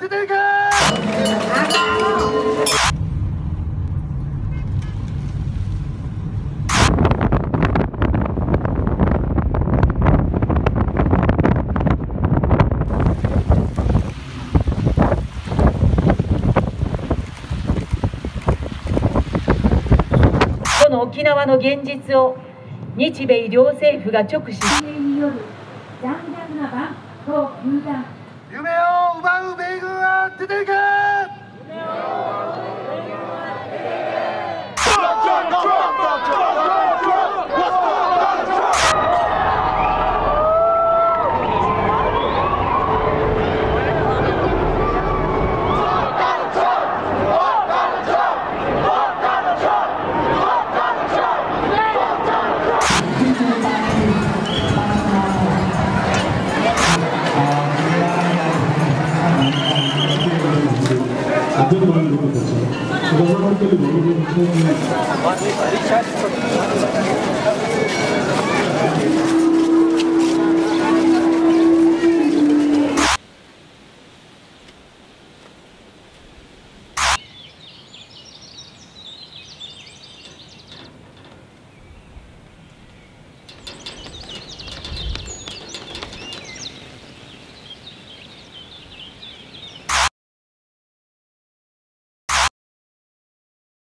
出ていけ。 この沖縄の現実を日米両政府が直視による残虐な蛮と分断、 夢を奪う米軍は出ていけ。 Mas